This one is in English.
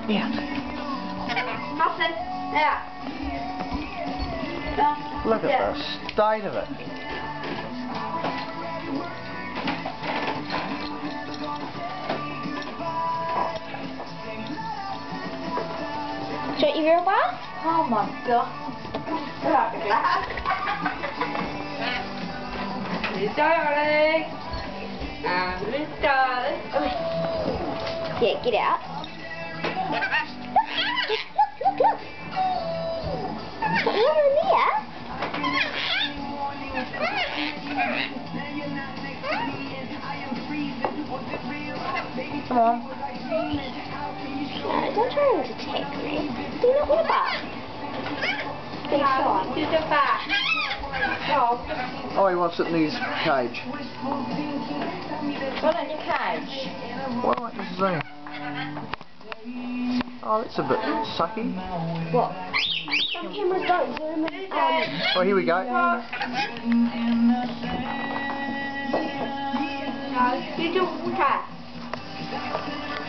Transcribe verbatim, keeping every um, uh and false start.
Yeah. Nothing. Yeah. No. Look at Yeah. the state of it. Do you want your real bath? Oh my god. Look at that. Little darling. And little darling. Yeah, get out. Look, look, look. Put one in there. Come on. No, don't try to take me. Do you not want a bath? Big shot. Do the back. Oh, he wants it in his cage. Put on your cage. What am I zoom? Oh, that's a bit sucky. What? Some cameras don't zoom in. Um, Oh, here we go. No, you do okay.